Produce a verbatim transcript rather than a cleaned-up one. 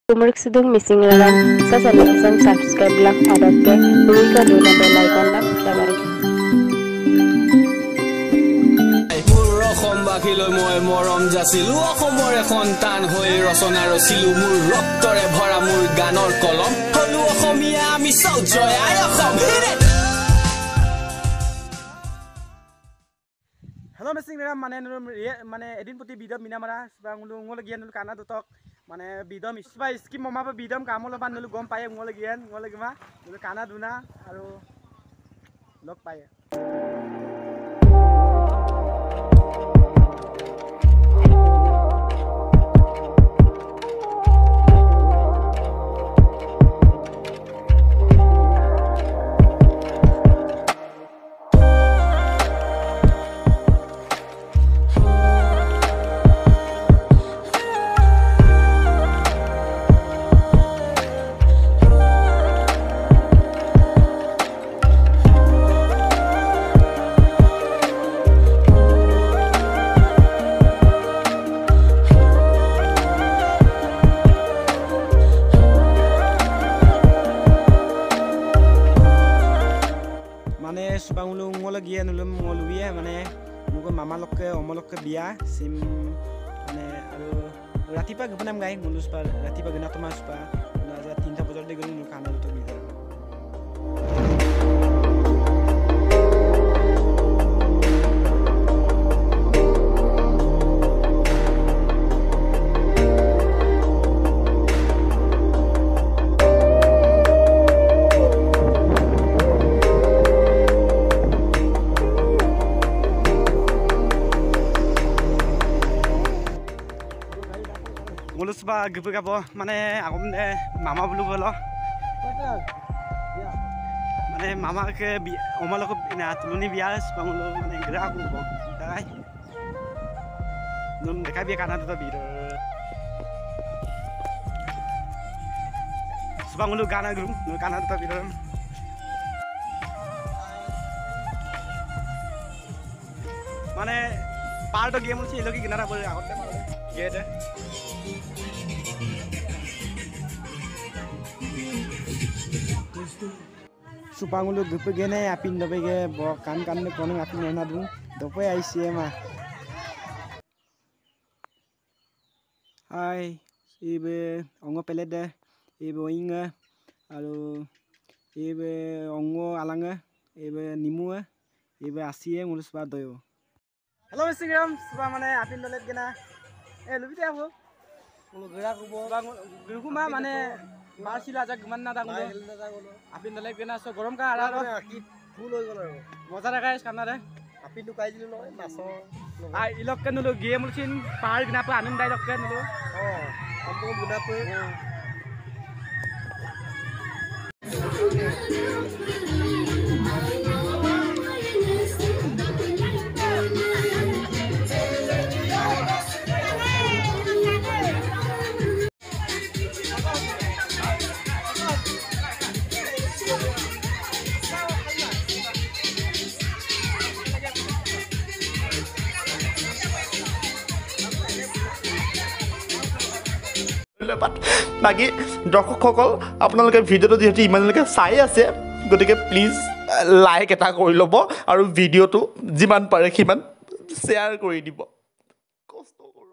Umur sedung missing lalang sa channel subscribe lang adakke ruika dona bell icon lang dabari মোৰ অসম বাকিলৈ মই মৰম যাচিলো অসমৰে সন্তান হৈ ৰচনা ৰচিলো মোৰ ৰক্তৰে ভৰা মোৰ গানৰ কলম হলো অসমীয়া আমি চাও জয় আই Assam Hello missing meram mane mane edin poti bidam mina mara bangulu ngol gian nul kana dotok mane bidam isba skim mama ba bidam kamol ban nul gom paye ngol gian ngol gima nul kana duna aru lok paye mane subangulu ngol gian nulum ngol wiye mane mugo mama lokke omolokke biya sim mane aru ratipa gubnam gai ngulus par ratipa gena tomas pa na ja tinta bojor de gulu kana to bidar mulus ba gupu gabo mane agom de mama bulu bolo mane mama ke omalo ko ina tuluni bias bangulo mane gra aku bo dai num dekai bi kana to biro subangulu gana grum nu kana to biro mane part of game chilo ki ginara bole agote maro gate supangulu gupe gene apin dobe ge bo kan kan ne kono apin na du dope aisi ema hai ibe ongo pelede ibe inga aru ibe ongo alanga ibe nimu ibe asie mulus ba doyo hello instagram suba mane apin dolet gena e lubite abo mulo gera kubo gugu ma mane Marsila aja gimana na tangulo apin dalek gena so gorom ka ara ki full hoy golo moza ra guys kana re apin lu kai dilu no naso ai ilok kan lu game luchin par gina pa amin dai lok kan lu oh ampo guna pe বাকি দৰ্শকসকল আপোনালোকে ভিডিঅ'টো যিহেতু ইমানলৈকে চাই আছে গতিকে please like এটা কৰি ল'ব আৰু ভিডিঅ'টো যিমান পাৰে সিমান শ্বেয়াৰ কৰি দিব কষ্ট